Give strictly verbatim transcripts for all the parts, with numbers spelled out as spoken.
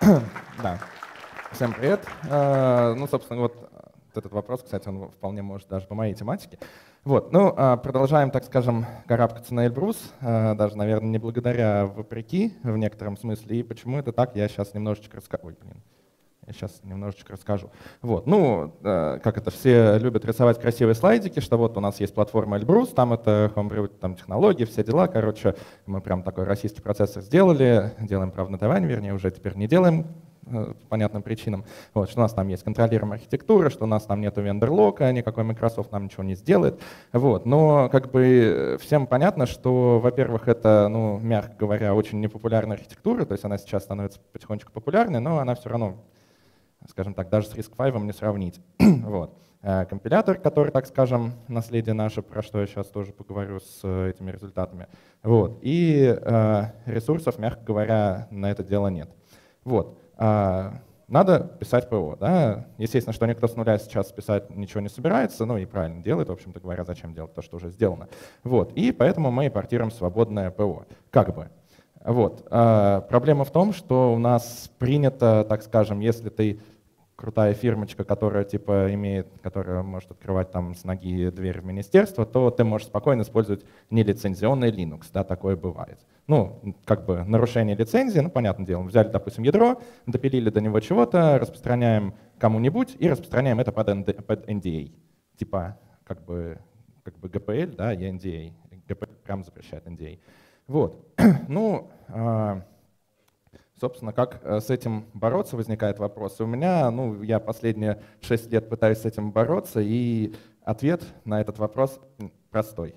Да. Всем привет. Uh, ну, собственно, вот этот вопрос, кстати, он вполне может даже по моей тематике. Вот, ну, uh, продолжаем, так скажем, карабкаться на Эльбрус, uh, даже, наверное, не благодаря, а вопреки в некотором смысле. И почему это так, я сейчас немножечко расскажу. Ой, блин. Я сейчас немножечко расскажу. Вот. Ну, э, как это, все любят рисовать красивые слайдики, что вот у нас есть платформа Эльбрус, там это Homebrew, там технологии, все дела. Короче, мы прям такой российский процессор сделали, делаем, правда, на Тайване, вернее, уже теперь не делаем э, по понятным причинам. Вот, что у нас там есть контролируемая архитектура, что у нас там нету вендор-лока, никакой Microsoft нам ничего не сделает. Вот. Но как бы всем понятно, что, во-первых, это, ну, мягко говоря, очень непопулярная архитектура, то есть она сейчас становится потихонечку популярной, но она все равно, скажем так, даже с RISC-V не сравнить. Вот. Компилятор, который, так скажем, наследие наше, про что я сейчас тоже поговорю с этими результатами. Вот. И э, ресурсов, мягко говоря, на это дело нет. Вот. А, надо писать ПО. Да? Естественно, что никто с нуля сейчас писать ничего не собирается, ну и правильно делает, в общем-то говоря, зачем делать то, что уже сделано. Вот. И поэтому мы импортируем свободное ПО. Как бы. Вот. А, проблема в том, что у нас принято, так скажем, если ты крутая фирмочка, которая типа имеет, которая может открывать там с ноги дверь в министерство, то ты можешь спокойно использовать нелицензионный Linux, да, такое бывает. Ну, как бы нарушение лицензии, ну, понятное дело, взяли, допустим, ядро, допилили до него чего-то, распространяем кому-нибудь и распространяем это под эн ди эй. Типа, как бы, как бы джи пи эл, да, и эн ди эй. джи пи эл прям запрещает эн ди эй. Вот. Ну, собственно, как с этим бороться, возникает вопрос. И у меня, ну, я последние шесть лет пытаюсь с этим бороться, и ответ на этот вопрос простой.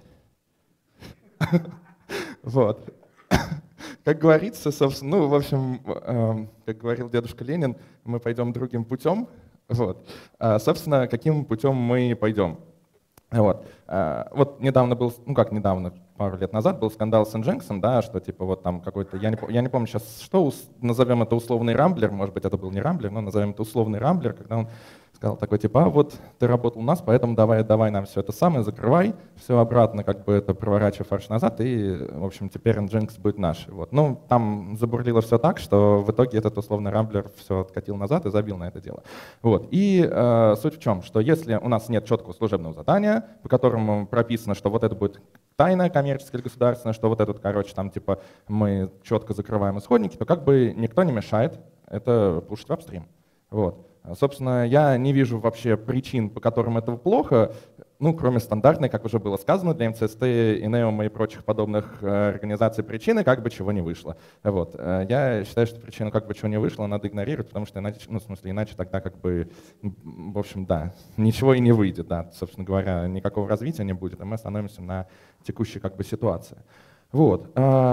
Вот. Как говорится, собственно, ну, в общем, как говорил дедушка Ленин, мы пойдем другим путем. Вот. Собственно, каким путем мы пойдем? Вот. Вот недавно был, ну как недавно, пару лет назад был скандал с Nginx, да, что типа вот там какой-то, я не, я не помню сейчас, что, назовем это условный рамблер, может быть это был не рамблер, но назовем это условный рамблер, когда он сказал такой типа, а вот ты работал у нас, поэтому давай, давай нам все это самое, закрывай, все обратно, как бы это проворачивай фарш назад, и, в общем, теперь Nginx будет наш. Вот. Ну, там забурлило все так, что в итоге этот условный рамблер все откатил назад и забил на это дело. Вот. И э, суть в чем, что если у нас нет четкого служебного задания, по которому прописано, что вот это будет тайное, коммерческое или государственное, что вот этот, короче, там типа мы четко закрываем исходники, то как бы никто не мешает это пушить в апстрим. Вот. Собственно, я не вижу вообще причин, по которым это плохо, ну, кроме стандартной, как уже было сказано, для эм си эс ти, Инеума и прочих подобных организаций причины, как бы чего не вышло. Вот. Я считаю, что причину как бы чего не вышло надо игнорировать, потому что иначе, ну, в смысле, иначе тогда как бы, в общем, да, ничего и не выйдет, да, собственно говоря, никакого развития не будет, и мы остановимся на текущей как бы ситуации. Вот.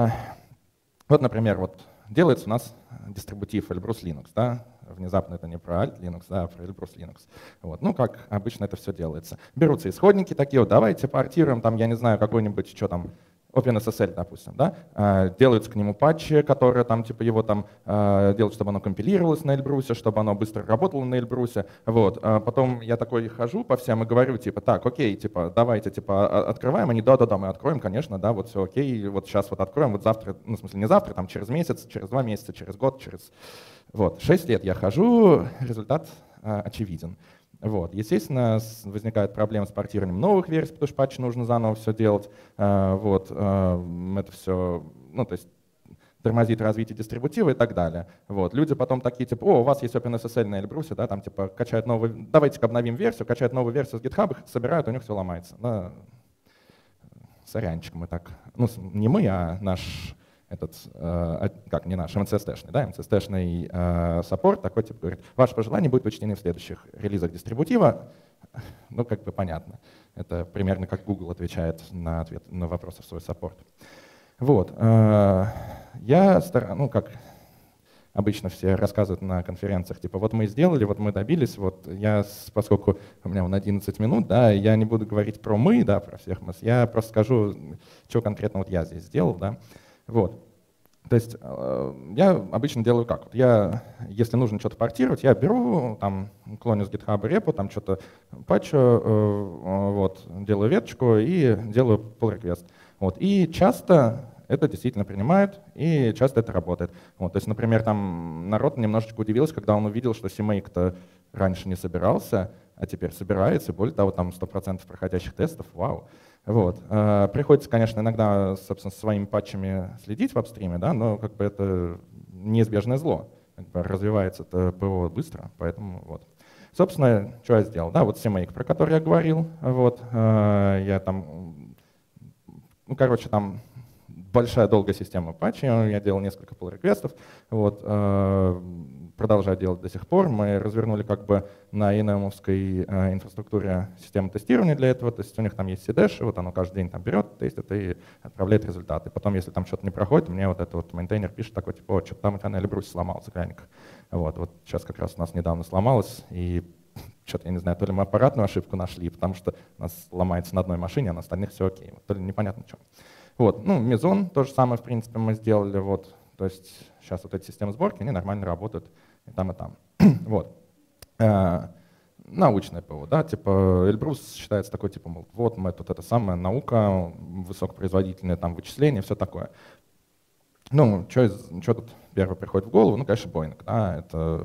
Вот, например, вот делается у нас дистрибутив Эльбрус Linux, да? Внезапно это не про Alt Linux, да, а про Эльбрус Linux. Вот. Ну, как обычно это все делается. Берутся исходники такие, вот давайте портируем, там, я не знаю, какой-нибудь, что там, OpenSSL, допустим, да, делаются к нему патчи, которые там, типа, его там делают, чтобы оно компилировалось на Эльбрусе, чтобы оно быстро работало на Эльбрусе. Вот. Потом я такой хожу по всем и говорю, типа, так, окей, типа, давайте, типа, открываем. Они, да-да-да, мы откроем, конечно, да, вот все окей, вот сейчас вот откроем, вот завтра, ну, в смысле, не завтра, там, через месяц, через два месяца, через год, через... Вот. Шесть лет я хожу, результат очевиден. Вот. Естественно, возникают проблемы с портированием новых версий, потому что патчи нужно заново все делать. Вот. Это все, ну, то есть тормозит развитие дистрибутива и так далее. Вот. Люди потом такие, типа, о, у вас есть OpenSSL на Эльбрусе, да, там, типа, качают новую, давайте-ка обновим версию, качают новую версию с GitHub, их собирают, у них все ломается. Да. Сорянчик, мы так, ну, не мы, а наш... этот, э, как не наш, эм си эс ти-шный, да, эм си эс ти-шный э, саппорт такой, типа, говорит, ваши пожелания будут учтены в следующих релизах дистрибутива. Ну, как бы понятно. Это примерно как Google отвечает на, ответ, на вопросы в свой саппорт. Вот. Э, я стараюсь, ну, как обычно все рассказывают на конференциях, типа, вот мы сделали, вот мы добились, вот я, поскольку у меня вон одиннадцать минут, да, я не буду говорить про мы, да, про всех мы, я просто скажу, что конкретно вот я здесь сделал, да. Вот. То есть я обычно делаю как? Вот я, если нужно что-то портировать, я беру, там, клоню с GitHub репо, там что-то патчу, вот, делаю веточку и делаю pull request. Вот. И часто это действительно принимают, и часто это работает. Вот, то есть, например, там народ немножечко удивился, когда он увидел, что CMake-то раньше не собирался, а теперь собирается, более того, там сто процентов проходящих тестов, вау. Вот. Приходится, конечно, иногда, собственно, со своими патчами следить в апстриме, да, но как бы это неизбежное зло. Как бы развивается это ПО быстро, поэтому вот. Собственно, что я сделал? Да, вот CMake, про который я говорил, вот, я там, ну, короче, там большая долгая система патчей, я делал несколько pull-реквестов, вот, продолжаю делать до сих пор. Мы развернули как бы на и эн эм-овской э, инфраструктуре систему тестирования для этого, то есть у них там есть си-дэш, и вот оно каждый день там берет, тестит и отправляет результаты. Потом, если там что-то не проходит, мне вот этот вот мейнтейнер пишет такой, типа, о, что-то там у тебя на Эльбрусе сломался краник. Вот, вот сейчас как раз у нас недавно сломалось, и что-то, я не знаю, то ли мы аппаратную ошибку нашли, потому что у нас ломается на одной машине, а на остальных все окей, то ли непонятно что. Вот, ну, Мизон, то же самое, в принципе, мы сделали, вот, то есть сейчас вот эти системы сборки, они нормально работают и там, и там. Вот. Научное ПО, да, типа Эльбрус считается такой, типа, мол, вот мы тут это самая наука, высокопроизводительное там вычисление, все такое. Ну, что тут первое приходит в голову? Ну, конечно, Boeing, да, это...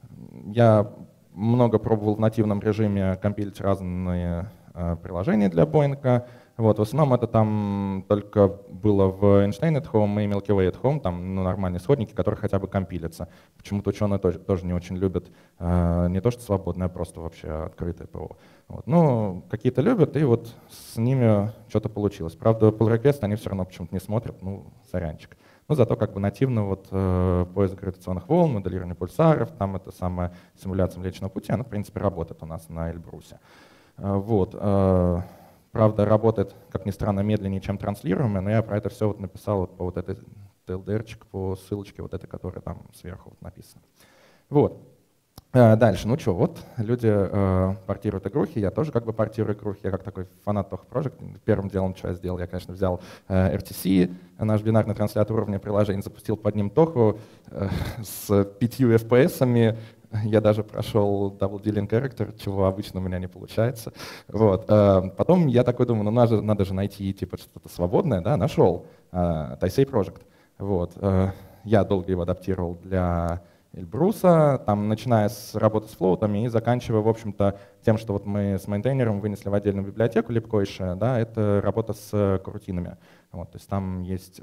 Я много пробовал в нативном режиме компилить разные э, приложения для Boeing. Вот, в основном это там только было в Einstein at Home и Milky Way at Home, там ну, нормальные исходники, которые хотя бы компилятся. Почему-то ученые тоже, тоже не очень любят э, не то что свободное, а просто вообще открытое ПО. Вот. Ну, какие-то любят, и вот с ними что-то получилось. Правда, pull request они все равно почему-то не смотрят, ну, сорянчик. Но зато как бы нативно вот, э, поиск гравитационных волн, моделирование пульсаров, там это самая симуляция Млечного Пути, она в принципе работает у нас на Эльбрусе. Э, вот. Э, Правда, работает, как ни странно, медленнее, чем транслируемое, но я про это все вот написал вот по вот этой ти эл ди эр-чик, по ссылочке, вот этой, которая там сверху вот написана. Вот. Дальше, ну что, вот люди э, портируют игрухи, я тоже как бы портирую игрухи, я как такой фанат Toha Project. Первым делом, что я сделал, я, конечно, взял э, эр ти си, наш бинарный транслятор уровня приложения, запустил под ним Tohu э, с пятью эф пи эс-ами. Я даже прошел Double Dealing Character, чего обычно у меня не получается. Вот. Потом я такой думаю, ну надо, надо же найти типа что-то свободное, да, нашел Taisei Project. Вот. Я долго его адаптировал для Эльбруса, там, начиная с работы с флоутами и заканчивая, в общем-то, тем, что вот мы с мейнтейнером вынесли в отдельную библиотеку Libcoish, да, это работа с корутинами. Вот, то есть там есть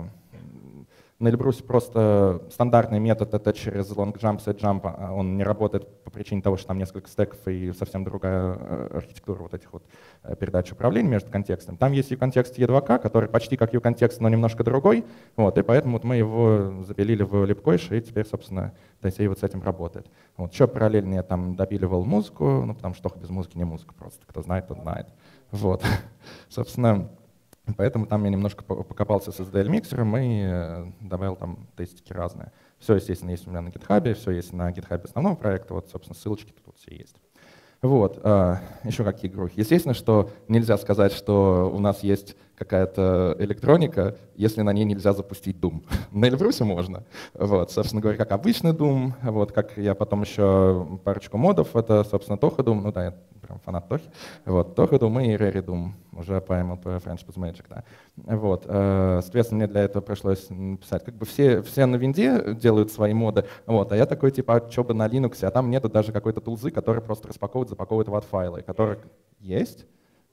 на Эльбрусе просто стандартный метод — это через long jump, set jump, он не работает по причине того, что там несколько стеков и совсем другая архитектура вот этих вот передач управления между контекстами. Там есть uContext и и два кей, который почти как uContext, но немножко другой, вот, и поэтому вот мы его запилили в Libcoish, и теперь, собственно, Taisei вот с этим работает. Вот, еще параллельно я там допиливал музыку, ну, потому что без музыки не музыка просто, кто знает, тот знает. Вот, собственно, поэтому там я немножко покопался с эс ди эл-миксером и добавил там тестики разные. Все, естественно, есть у меня на GitHub, все есть на GitHub основного проекта, вот, собственно, ссылочки тут все есть. Вот, еще какие игрухи. Естественно, что нельзя сказать, что у нас есть какая-то электроника, если на ней нельзя запустить Doom. На Эльбрусе можно. Вот, собственно говоря, как обычный Doom, вот, как я потом еще парочку модов, это, собственно, Toha Doom, ну да, я прям фанат Тохи, вот, Toha Doom и Rary Doom, уже по эм эл пи Friendship with Magic, да. Вот, соответственно, мне для этого пришлось написать, как бы все, все на винде делают свои моды, вот, а я такой, типа, а что бы на Linux, а там нету даже какой-то тулзы, который просто распаковывает, запаковывает ват-файлы, которые есть.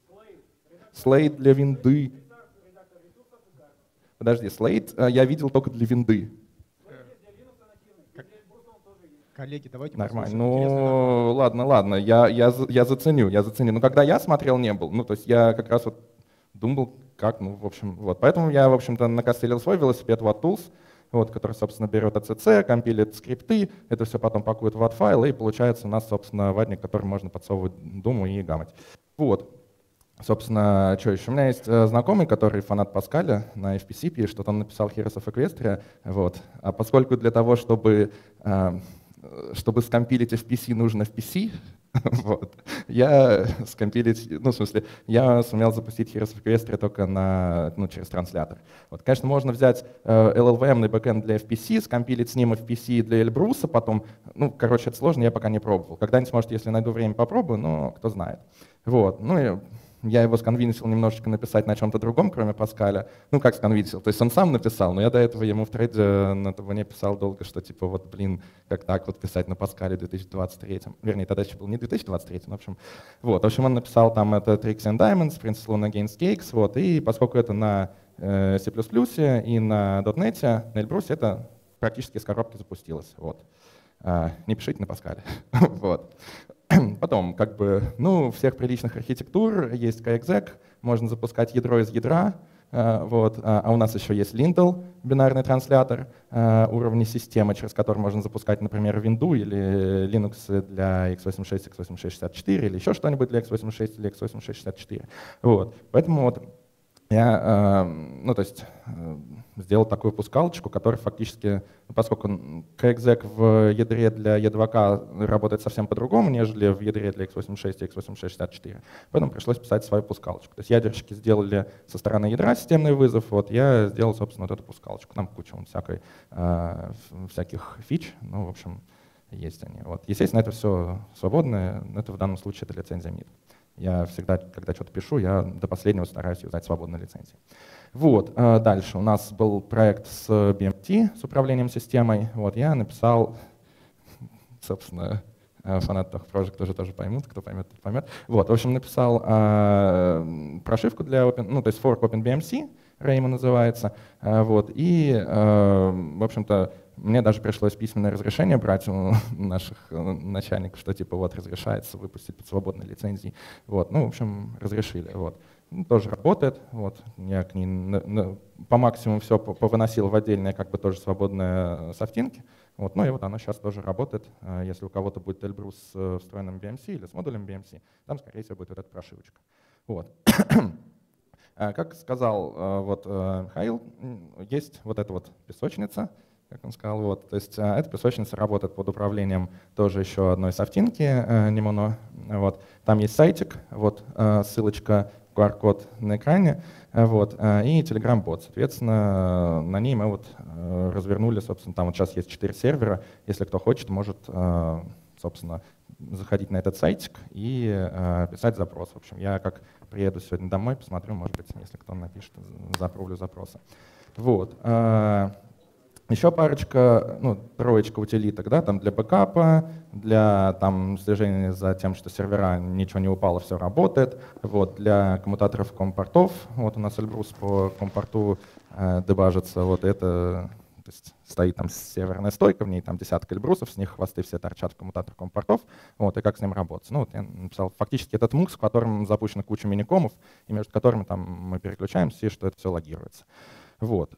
Slate для винды. Подожди, Slate я видел только для винды. Коллеги, давайте нормально. Ну, ладно, ладно, я, я, я заценю, я заценю. Но когда я смотрел, не был. Ну, то есть я как раз вот думал, как, ну, в общем, вот. Поэтому я, в общем-то, накостылил свой велосипед WatTools, вот, который, собственно, берет эй си си, компилит скрипты, это все потом пакует в ват-файлы, и получается у нас, собственно, ватник, который можно подсовывать Думу и гамать. Вот. Собственно, что еще? У меня есть знакомый, который фанат Паскаля на эф пи си пишет, что он написал Heroes of Equestria. Вот. А поскольку для того, чтобы, чтобы скомпилить эф пи си, нужно эф пи си, вот, я скомпилить, ну, в смысле, я сумел запустить Heroes of Equestria только на, ну, через транслятор. Вот, конечно, можно взять эл эл ви эм-ный бэкэнд для эф пи си, скомпилить с ним эф пи си для Эльбруса потом. Ну, короче, это сложно, я пока не пробовал. Когда-нибудь, может, если найду время, попробую, но кто знает. Вот, ну и я его сконвинсил немножечко написать на чем-то другом, кроме Паскаля. Ну, как сконвинсил? То есть он сам написал, но я до этого ему в трейде на не писал долго, что типа вот, блин, как так вот писать на Паскале в две тысячи двадцать третьем. Вернее, тогда еще был не две тысячи двадцать третий, но в общем. Вот, в общем, он написал там это Tricks and Diamonds, Princess Luna Against Cakes, вот, и поскольку это на э, C++ и на .дот нет, на Эльбрусе это практически с коробки запустилось, вот. А, не пишите на Паскале, вот. Потом, как бы, ну, у всех приличных архитектур есть кэкзек, можно запускать ядро из ядра, вот, а у нас еще есть Lintel, бинарный транслятор уровня системы, через который можно запускать, например, Windows или Linux для икс восемьдесят шесть, икс восемьдесят шесть шестьдесят четыре или еще что-нибудь для икс восемьдесят шесть или икс восемьдесят шесть шестьдесят четыре. Вот. Поэтому вот я, ну, то есть, сделал такую пускалочку, которая фактически, поскольку кэкзек в ядре для и два ка работает совсем по-другому, нежели в ядре для икс восемьдесят шесть и икс восемьдесят шесть шестьдесят четыре, поэтому пришлось писать свою пускалочку. То есть ядерщики сделали со стороны ядра системный вызов, вот я сделал, собственно, вот эту пускалочку. Там куча вот всякой, э, всяких фич, ну, в общем, есть они. Вот. Естественно, это все свободное, это в данном случае это лицензия мид. Я всегда, когда что-то пишу, я до последнего стараюсь юзать свободные лицензии. Вот, дальше у нас был проект с би эм ти, с управлением системой. Вот, я написал, собственно, фанаты Tocha Project тоже, тоже поймут, кто поймет, тот поймет. Вот, в общем, написал э, прошивку для Open, ну, то есть fork OpenBMC, Raymo называется. Э, вот, и, э, в общем-то, мне даже пришлось письменное разрешение брать у наших начальников, что типа вот разрешается выпустить под свободной лицензией. Вот, ну, в общем, разрешили. Вот. Ну, тоже работает. Вот. Я к ней на, на, по максимуму все повыносил в отдельные как бы тоже свободные софтинки. Вот. Ну и вот оно сейчас тоже работает. Если у кого-то будет Эльбрус с встроенным би эм си или с модулем би эм си, там, скорее всего, будет вот эта прошивочка. Вот. Как сказал вот Михаил, есть вот эта вот песочница, как он сказал, вот, то есть эта песочница работает под управлением тоже еще одной софтинки, Nemono, вот, там есть сайтик, вот, ссылочка, ку ар-код на экране, вот, и Telegram-бот, соответственно, на ней мы вот развернули, собственно, там вот сейчас есть четыре сервера, если кто хочет, может, собственно, заходить на этот сайтик и писать запрос, в общем, я как приеду сегодня домой, посмотрю, может быть, если кто напишет, запрувлю запросы, вот. Еще парочка, ну, троечка утилиток, да, там для бэкапа, для там слежения за тем, что сервера ничего не упало, все работает. Вот, для коммутаторов компортов, вот у нас Эльбрус по компорту э, дебажится, вот это, то есть стоит там серверная стойка, в ней там десятка Эльбрусов, с них хвосты все торчат в коммутатор компортов, вот, и как с ним работать. Ну, вот я написал фактически этот мукс, в котором запущена куча миникомов, и между которыми там мы переключаемся, и что это все логируется. Вот.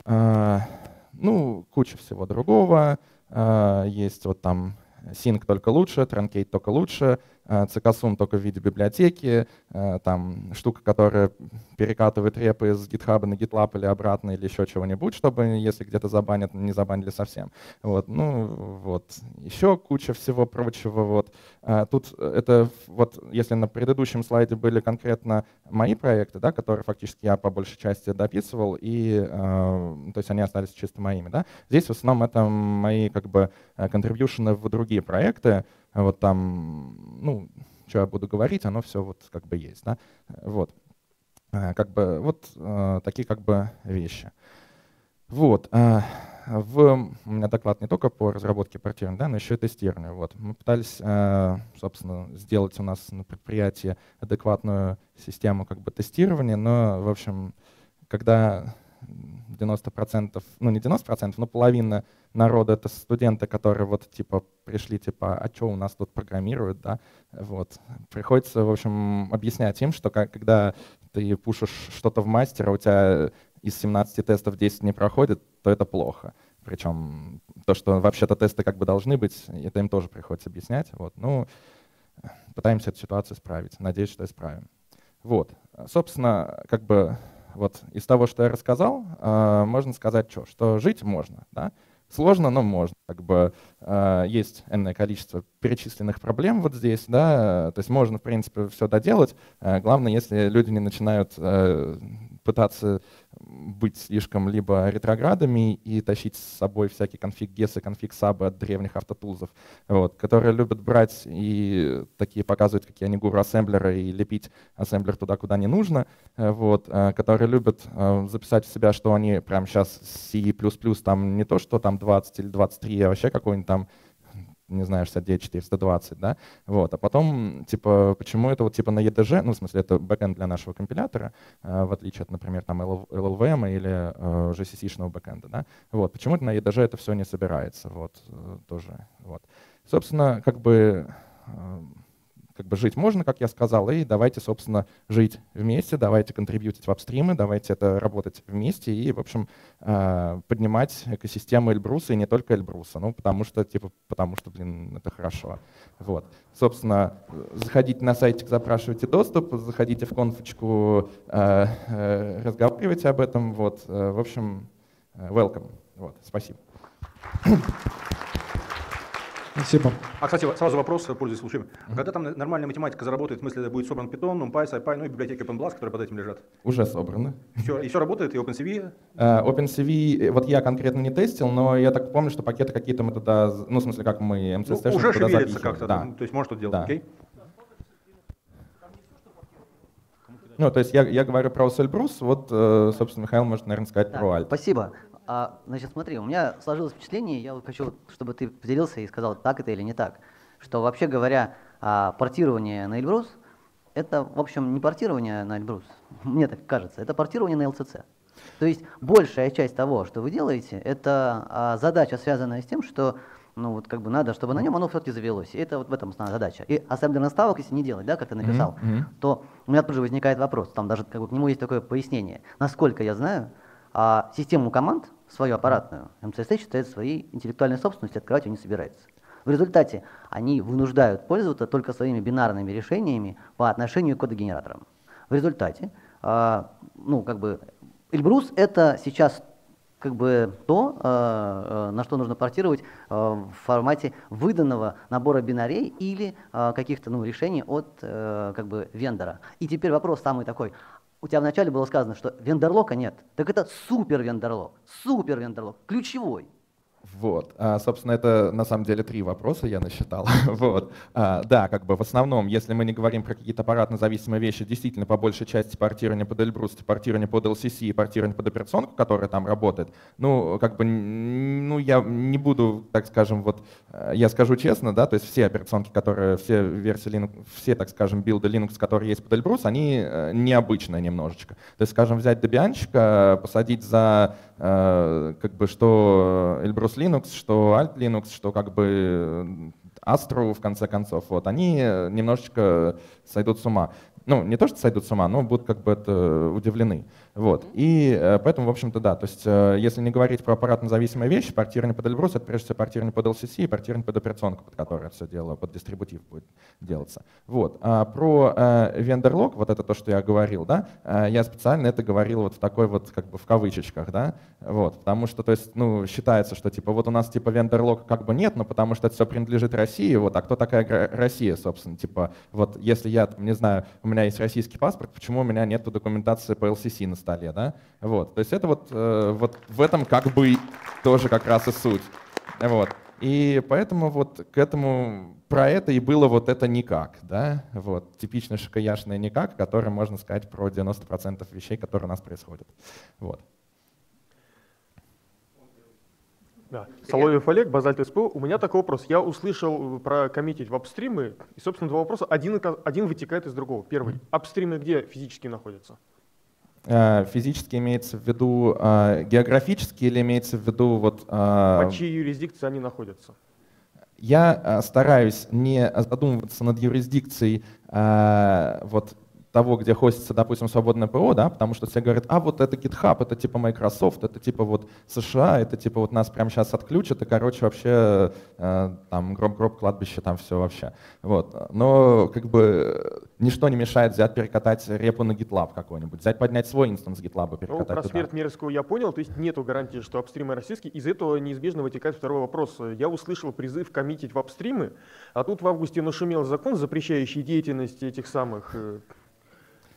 Ну, куча всего другого. Есть вот там Sync только лучше, Truncate только лучше, си кей сум только в виде библиотеки, там штука, которая перекатывает репы с GitHub на GitLab или обратно, или еще чего-нибудь, чтобы, если где-то забанят, не забанили совсем. Вот, ну, вот. Еще куча всего прочего. Вот. Тут это, вот, если на предыдущем слайде были конкретно мои проекты, да, которые фактически я по большей части дописывал, и, то есть они остались чисто моими. Да. Здесь в основном это мои как бы контрибьюшены в другие проекты. Вот там, ну, что я буду говорить, оно все вот как бы есть, да, вот, как бы вот такие как бы вещи. Вот, в, у меня доклад не только по разработке портирования, да, но еще и тестированию. Вот, мы пытались, собственно, сделать у нас на предприятии адекватную систему как бы тестирования, но, в общем, когда девяносто процентов, ну не девяносто процентов, но половина народа — это студенты, которые вот типа пришли, типа, а что у нас тут программируют, да, вот. Приходится, в общем, объяснять им, что когда ты пушишь что-то в мастера, у тебя из семнадцати тестов десять не проходит, то это плохо. Причем то, что вообще-то тесты как бы должны быть, это им тоже приходится объяснять. Вот. Ну, пытаемся эту ситуацию исправить. Надеюсь, что исправим. Вот. Собственно, как бы вот из того, что я рассказал, можно сказать, что, что жить можно, да? Сложно, но можно. Как бы, э, есть энное количество перечисленных проблем вот здесь, да, то есть можно, в принципе, все доделать. Э, главное, если люди не начинают э, пытаться быть слишком либо ретроградами и тащить с собой всякие конфиг-гесы, конфиг-сабы от древних автотулзов, вот, которые любят брать и такие показывают, какие они гуру-ассемблеры, и лепить ассемблер туда, куда не нужно, вот, которые любят записать в себя, что они прямо сейчас C++ там не то, что там двадцать или двадцать три, а вообще какой-нибудь там, не знаю, шестьдесят девять четыреста двадцать, да, вот, а потом, типа, почему это вот, типа, на и ди джи, ну, в смысле, это бэкэнд для нашего компилятора, э, в отличие от, например, там, эл эл ви эм или э, джи си си-шного бэкэнда, да, вот, почему-то на и ди джи это все не собирается, вот, э, тоже, вот. Собственно, как бы, э, как бы жить можно, как я сказал, и давайте, собственно, жить вместе, давайте контрибьютить в апстримы, давайте это работать вместе и, в общем, поднимать экосистему Эльбруса, и не только Эльбруса, ну, потому что, типа, потому что, блин, это хорошо. Вот. Собственно, заходите на сайтик, запрашивайте доступ, заходите в конфочку, разговаривайте об этом, вот, в общем, welcome. Вот, спасибо. Спасибо. А, кстати, сразу вопрос, пользуясь случаем. Mm-hmm. Когда там нормальная математика заработает, в смысле, будет собран Python, NumPy, SciPy, ну и библиотеки OpenBLAS, которые под этим лежат? Уже собраны. Все, и все работает, и OpenCV? Uh, OpenCV, вот я конкретно не тестил, но я так помню, что пакеты какие-то мы туда, ну, в смысле, как мы эм си эс ну, уже туда шевелится как-то, да. то есть может что-то делать, да. окей? Ну, то есть я, я говорю про Эльбрус, вот, собственно, Михаил может, наверное, сказать да, про Альт. Спасибо. А, значит, смотри, у меня сложилось впечатление, я вот хочу, чтобы ты поделился и сказал, так это или не так, что, вообще говоря, портирование на Эльбрус — это, в общем, не портирование на Эльбрус, мне так кажется, это портирование на эл си си. То есть большая часть того, что вы делаете, это задача, связанная с тем, что ну вот как бы надо, чтобы на нем оно все-таки завелось. И это вот в этом основная задача. И ассемблер наставок, если не делать, да, как ты написал, mm-hmm. то у меня тут же возникает вопрос, там даже как бы к нему есть такое пояснение. Насколько я знаю, а систему команд, свою аппаратную, эм си эс считает своей интеллектуальной собственностью, открывать ее не собирается. В результате они вынуждают пользоваться только своими бинарными решениями по отношению к кодогенераторам. В результате, а, ну как бы, Эльбрус это сейчас как бы то, а, на что нужно портировать а, в формате выданного набора бинарей или а, каких-то ну, решений от а, как бы вендора. И теперь вопрос самый такой. У тебя вначале было сказано, что вендорлока нет. Так это супер вендорлок, супер вендорлок, ключевой. Вот, а, собственно, это на самом деле три вопроса я насчитал. Вот. А, да, как бы в основном, если мы не говорим про какие-то аппаратно-зависимые вещи, действительно, по большей части портирование под Эльбрус, портирование под эл си си и портирование под операционку, которая там работает, ну, как бы, ну, я не буду, так скажем, вот, я скажу честно, да, то есть все операционки, которые, все версии Linux, все, так скажем, билды Linux, которые есть под Эльбрус, они необычные немножечко. То есть, скажем, взять Debianчика, посадить за, как бы, что Эльбрус Linux, что Alt Linux, что как бы Astro, в конце концов, вот, они немножечко сойдут с ума. Ну, не то, что сойдут с ума, но будут как бы это удивлены. Вот. И поэтому, в общем-то, да, то есть если не говорить про аппаратно-зависимые вещи, портирование под Эльбрус — это прежде всего портирование под эл си си и портирование под операционку, под которое все дело, под дистрибутив будет делаться. Вот. А про вендорлог, вот это то, что я говорил, да, я специально это говорил вот в такой вот, как бы в кавычечках, да, вот, потому что, то есть, ну, считается, что типа вот у нас типа вендорлог как бы нет, но потому что это все принадлежит России, вот, а кто такая Россия, собственно, типа, вот если я, не знаю, у меня есть российский паспорт, почему у меня нет документации по эл си си на столе, да, вот, то есть это вот, э, вот в этом как бы тоже как раз и суть, вот, и поэтому вот к этому, про это и было вот это никак, да, вот, типичное шикаяшное никак, которое можно сказать про девяносто процентов вещей, которые у нас происходят, вот. Да. Соловьев Олег, Базальт СПО. У меня такой вопрос. Я услышал про коммитить в апстримы, и, собственно, два вопроса. Один, один вытекает из другого. Первый. Апстримы где физически находятся? Физически имеется в виду географически или имеется в виду вот… По чьей юрисдикции они находятся? Я стараюсь не задумываться над юрисдикцией вот того, где хостится, допустим, свободное ПО, да, потому что все говорят, а вот это GitHub, это типа Microsoft, это типа вот США, это типа вот нас прямо сейчас отключат, и, короче, вообще э, там гроб-гроб, кладбище, там все вообще. Вот. Но как бы ничто не мешает взять, перекатать репу на GitLab какой-нибудь, взять, поднять свой инстанс GitLab и перекатать ну, про туда. смерть мерзкую я понял, то есть нету гарантии, что апстримы российские. Из этого неизбежно вытекает второй вопрос. Я услышал призыв коммитить в апстримы, а тут в августе нашумел закон, запрещающий деятельность этих самых…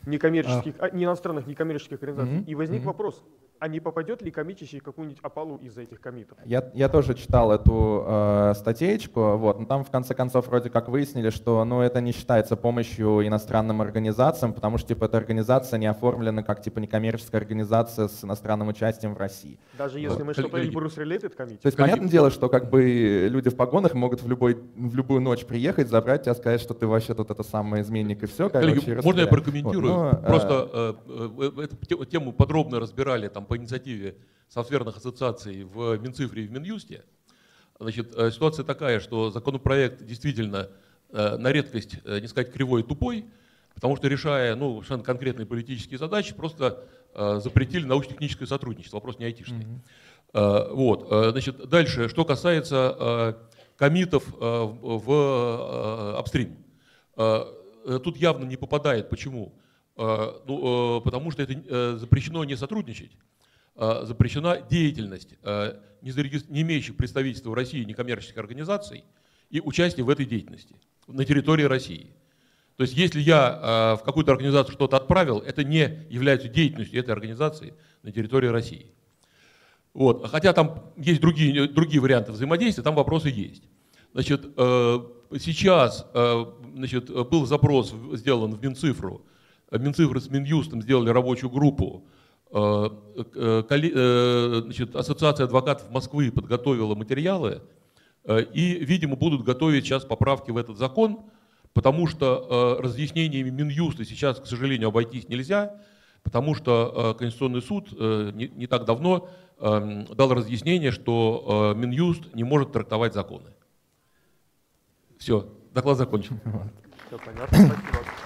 некоммерческих, а, не иностранных некоммерческих организаций. Мгм, И возник мгм. вопрос, а не попадет ли коммитящий какую-нибудь опалу из-за этих коммитов? Я, я тоже читал эту э, статейку, вот, но там в конце концов вроде как выяснили, что ну, это не считается помощью иностранным организациям, потому что типа, эта организация не оформлена как типа некоммерческая организация с иностранным участием в России. Даже если мы что-то коллеги. Эльбрус Related коммитим? То есть Коллеги, понятное дело, что как бы люди в погонах могут в, любой, в любую ночь приехать, забрать тебя, сказать, что ты вообще тут это самый изменник и все. Коллеги, короче, и можно я расстрелять. прокомментирую? Вот, но, э, Просто э, э, эту те- тему подробно разбирали там, по инициативе софтверных ассоциаций в Минцифре и в Минюсте. Значит, э, ситуация такая, что законопроект действительно э, на редкость, э, не сказать кривой и тупой, потому что, решая ну, совершенно конкретные политические задачи, просто э, запретили научно-техническое сотрудничество, вопрос не айтишный. Мгм. Э, вот, э, значит, дальше, что касается э, коммитов э, в в, э, апстрим. Э, э, Тут явно не попадает. Почему? Э, Ну, э, потому что это э, запрещено не сотрудничать, э, запрещена деятельность э, не зарегис- не имеющих представительства в России некоммерческих организаций и участие в этой деятельности на территории России. То есть если я э, в какую-то организацию что-то отправил, это не является деятельностью этой организации на территории России. Вот. Хотя там есть другие, другие варианты взаимодействия, там вопросы есть. Значит, э, сейчас э, значит, был запрос в- сделан в Минцифру. Минцифры с Минюстом сделали рабочую группу. Э, э, колле- э, значит, Ассоциация адвокатов Москвы подготовила материалы. э, И, видимо, будут готовить сейчас поправки в этот закон, потому что э, разъяснениями Минюста сейчас, к сожалению, обойтись нельзя, потому что э, Конституционный суд э, не, не так давно э, дал разъяснение, что э, Минюст не может трактовать законы. Все, доклад закончен. Все понятно, спасибо.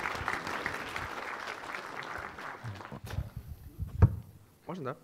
Можно, да?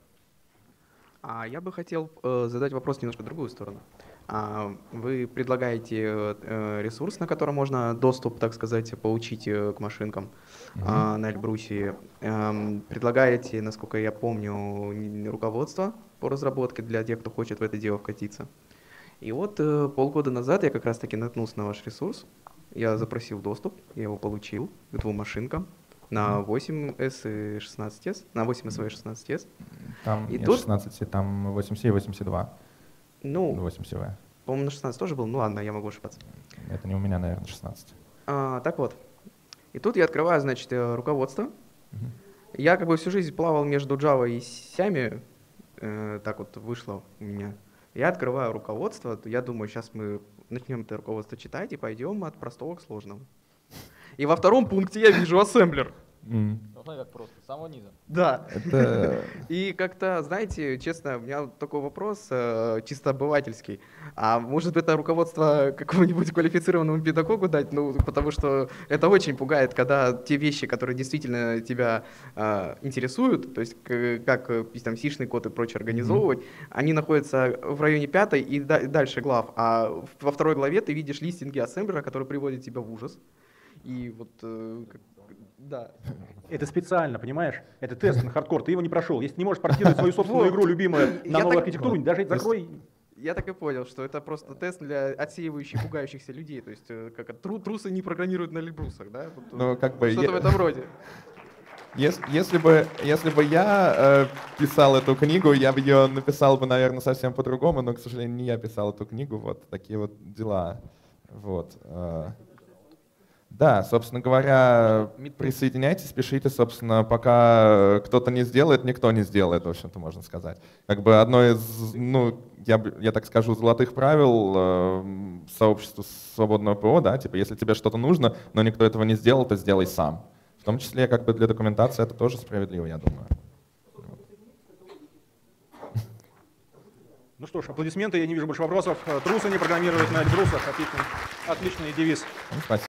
А, я бы хотел э, задать вопрос немножко в другую сторону. А, вы предлагаете э, ресурс, на котором можно доступ, так сказать, получить э, к машинкам а, на Эльбрусе. Эм, предлагаете, насколько я помню, н- руководство по разработке для тех, кто хочет в это дело вкатиться. И вот э, полгода назад я как раз-таки наткнулся на ваш ресурс. Я запросил доступ, я его получил к двум машинкам. На восемь эс и шестнадцать эс, на восемь эс и шестнадцать эс. Там И нет тут- шестнадцать, там восемь си и восемь си два. Ну, восемь си ви. по-моему, на шестнадцать тоже был, ну ладно, я могу ошибаться. Это не у меня, наверное, шестнадцать. А, так вот, и тут я открываю, значит, э, руководство. Мгм. Я как бы всю жизнь плавал между Java и Сями, э, так вот вышло у меня. Я открываю руководство, я думаю, сейчас мы начнем это руководство читать и пойдем от простого к сложному. И во втором пункте я вижу ассемблер. М. Ну, смотри, как просто, с самого низа. Да. Это И как-то, знаете, честно, у меня вот такой вопрос э, чисто обывательский. А может это руководство какому-нибудь квалифицированному педагогу дать? Ну, потому что это очень пугает, когда те вещи, которые действительно тебя э, интересуют, то есть к- как э, там сишный код и прочее организовывать, они находятся в районе пятой и да- дальше глав. А в- во второй главе ты видишь листинги ассемблера, которые приводят тебя в ужас. И вот, э, как- да. Это специально, понимаешь? Это тест на хардкор, ты его не прошел. Если не можешь портировать свою собственную Вот. игру, любимую, на Я новую так- архитектуру, даже закрой. Я так и понял, что это просто тест для отсеивающих, пугающихся людей. То есть э, как тру- трусы не программируют на Эльбрусах, да? Вот, э, Ну, как бы Что-то я- в этом роде. Ес- Если бы, если бы я э, писал эту книгу, я бы ее написал бы, наверное, совсем по-другому, но, к сожалению, не я писал эту книгу, вот такие вот дела. Вот. э. Да, собственно говоря, присоединяйтесь, пишите, собственно, пока кто-то не сделает, никто не сделает, в общем-то, можно сказать. Как бы одно из, ну, я, б- я так скажу, золотых правил э, сообщества свободного ПО, да, типа, если тебе что-то нужно, но никто этого не сделал, то сделай сам. В том числе, как бы для документации это тоже справедливо, я думаю. Ну что ж, аплодисменты, я не вижу больше вопросов. Трусы не программировать на Эльбрусах. Отличный, отличный девиз. Ну, спасибо.